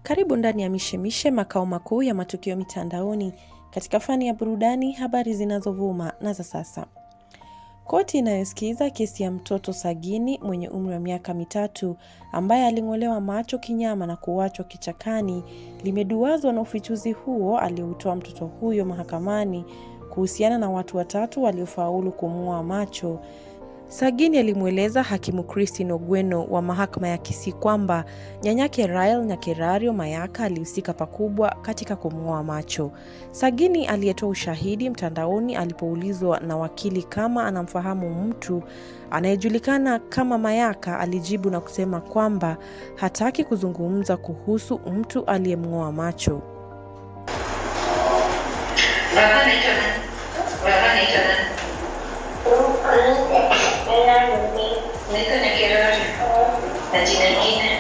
Karibu ndani ya mishemishe, makao makuu ya matukio mitandaoni katika fani ya burudani, habari zinazovuma na za sasa. Koti inayosikiza kesi ya Mtoto Sagini mwenye umri wa miaka 3 ambaye aling'olewa macho kinyama na kuachwa kichakani limeduazwa na ufichuzi huo aliotoa mtoto huyo mahakamani kuhusiana na watu 3 waliofaulu kumng'oa macho. Sagini alimueleza hakimu Christine Ogweno wa mahakama ya Kisii kwamba Nyanyake Nyakerario Mayaka alihusika pakubwa katika kumng'oa macho. Sagini aliyetoa ushahidi mtandaoni alipoulizwa na wakili kama anamfahamu mtu anayejulikana kama Mayaka, alijibu na kusema kwamba hataki kuzungumza kuhusu mtu aliyemng'oa macho. Niko na kirori na jina lingine.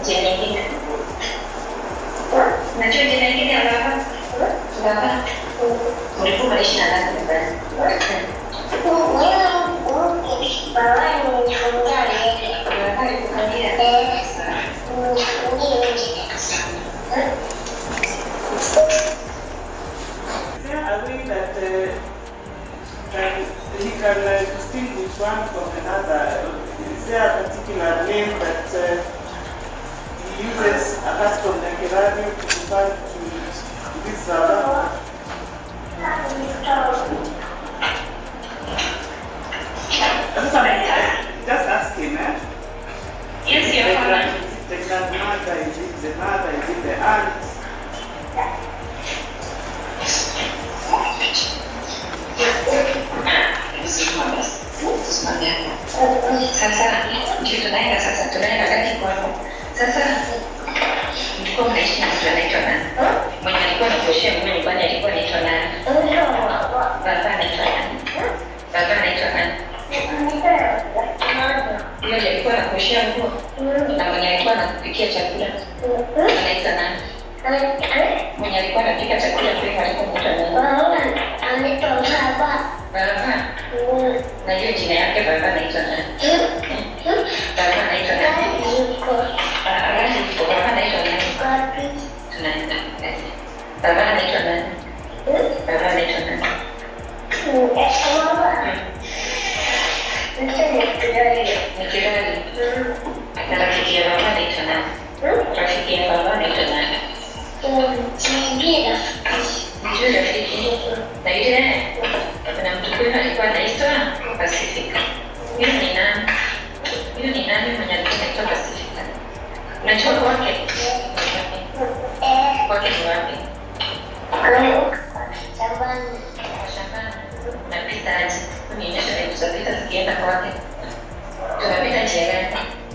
Najua jina lingine ya baba. Mlipo maishi na nani nyumbani? He can distinguish one from another. Is there a particular name that he uses apart from the Nyakerario to refer to this Zaba? Just ask him, eh? Yes, your father. Is it the grandmother? Is it the mother? Is it the aunt? Sasa ndio tunaenda gati kwako. Sasa mlikuwa mnaishi na mtu anaitwa nani? Mwenye alikuwa anakuoshea nguo nyumbani alikuwa anaitwa nani? Baba anaitwa nani? Yule alikuwa anakuoshea nguo na mwenye alikuwa anakupikia chakula anaitwa nani? Mwenye alikuwa anapika chakula pia alikuwa anaitwa nani? Baba. Na hiyo jina yake baba anaitwa nani? Baba anaitwa nani? Baba anaitwa nani? Tunaenda. Baba anaitwa nani? Baba anaitwa nani? Nikirari. Na rafiki ya baba anaitwa nani? Rafiki ya baba anaitwa nani? Nijue rafiki. Na yule kuna mtu kwenu alikuwa anaitwa Pacifica. Huyo ni nani? Mwenye alikuwa anaitwa Pacifica? Unajua kwake? Kwake ni wapi? Shambani. Napita aje? Unionyesha ni kusafika tukienda kwake. Tunapita njia gani?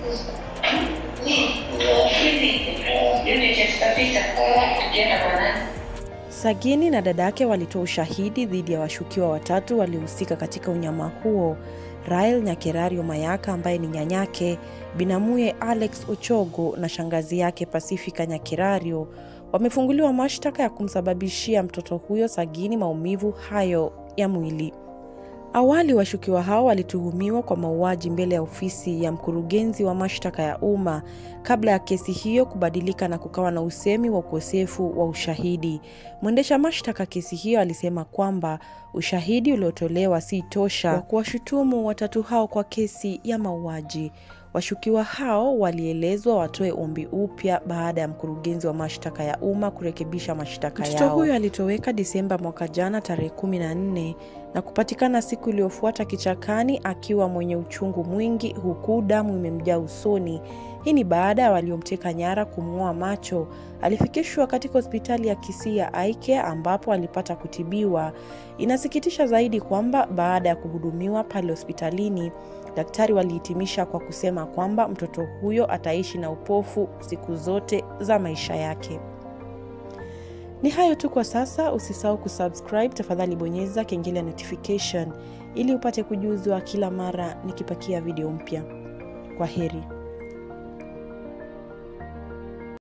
Tukienda kwa nani? Sagini na dadake walitoa ushahidi dhidi ya washukiwa 3 waliohusika katika unyama huo. Nyakerario Mayaka ambaye ni nyanyake, binamuye Alex Ochogo na shangazi yake Pacifica Nyakerario wamefunguliwa mashtaka ya kumsababishia mtoto huyo Sagini maumivu hayo ya mwili. Awali washukiwa hao walituhumiwa kwa mauaji mbele ya ofisi ya mkurugenzi wa mashtaka ya umma kabla ya kesi hiyo kubadilika na kukawa na usemi wa ukosefu wa ushahidi. Mwendesha mashtaka kesi hiyo alisema kwamba ushahidi uliotolewa si tosha kwa kuwashutumu watatu hao kwa kesi ya mauaji. Washukiwa hao walielezwa watoe ombi upya baada ya mkurugenzi wa mashtaka ya umma kurekebisha mashtaka yao. Mtoto huyo alitoweka Disemba mwaka jana tarehe 14 na kupatikana siku iliyofuata kichakani akiwa mwenye uchungu mwingi huku damu imemjaa usoni. Hii ni baada ya waliomteka nyara kumng'oa macho. Alifikishwa katika hospitali ya Kisii ya Nyanyake ambapo alipata kutibiwa. Inasikitisha zaidi kwamba baada ya kuhudumiwa pale hospitalini, daktari walihitimisha kwa kusema kwamba mtoto huyo ataishi na upofu siku zote za maisha yake. Ni hayo tu kwa sasa. Usisahau kusubscribe, tafadhali bonyeza kengele ya notification ili upate kujuzwa kila mara nikipakia video mpya. Kwaheri.